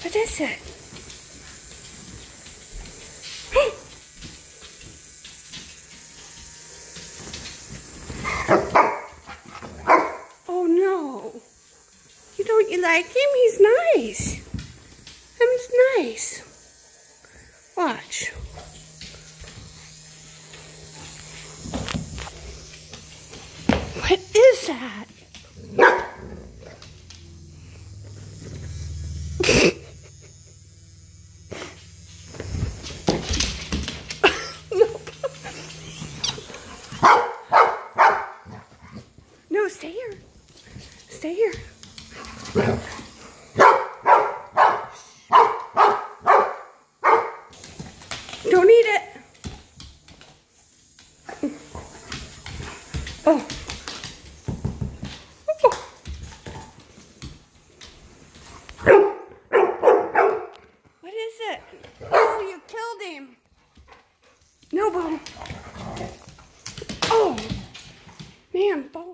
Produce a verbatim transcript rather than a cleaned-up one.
What is it? Oh no. You don't you like him? He's nice. Him is nice. Watch. What is that? No, stay here. Stay here. Don't eat it. Oh. What is it? Oh, you killed him. No, Bo. Oh. Man, Bo.